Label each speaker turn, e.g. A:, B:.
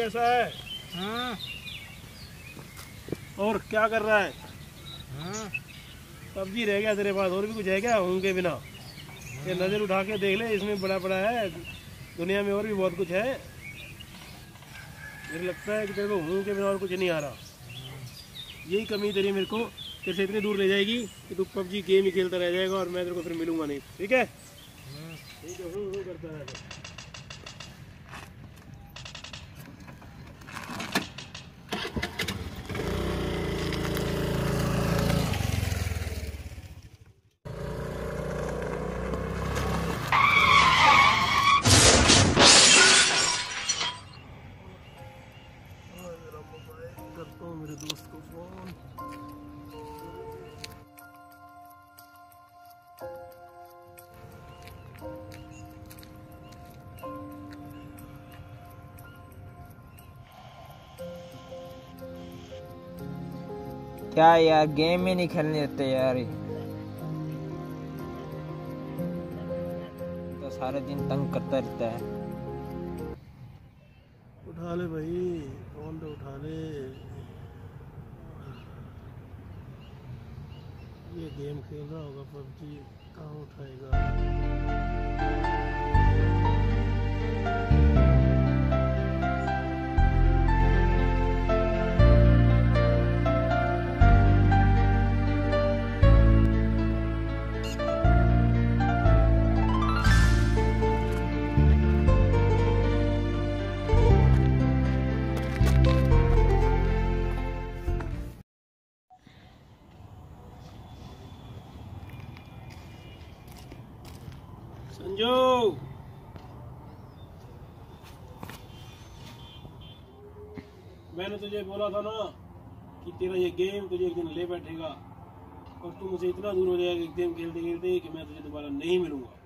A: कैसा है?
B: हाँ
A: और क्या कर रहा है?
B: हाँ
A: पबजी रह गया तेरे पास? और भी कुछ है क्या उनके बिना? ये नज़र उठा के देख ले, इसमें बड़ा बड़ा है। दुनिया में और भी बहुत कुछ है। मुझे लगता है कि तेरे को हूँ के बिना और कुछ नहीं आ रहा। यही कमी तेरी मेरे को तेरे से इतनी दूर ले जाएगी कि तू पबजी गेम ही खेलता रह जाएगा और मैं तेरे को फिर मिलूंगा नहीं। ठीक है? ठीक है, हूँ करता है। करता हूँ मेरे दोस्त को फोन।
B: क्या यार, गेम ही नहीं खेलने देते यार। तो सारे दिन तंग करता रहता है।
A: उठा ले भाई, फोन तो उठा ले। ये गेम खेल रहा होगा पबजी, कहाँ उठाएगा? संजू, मैंने तुझे बोला था ना कि तेरा ये गेम तुझे एक दिन ले बैठेगा और तू मुझे इतना दूर हो जाएगा एक गेम खेलते खेलते कि मैं तुझे दोबारा नहीं मिलूंगा।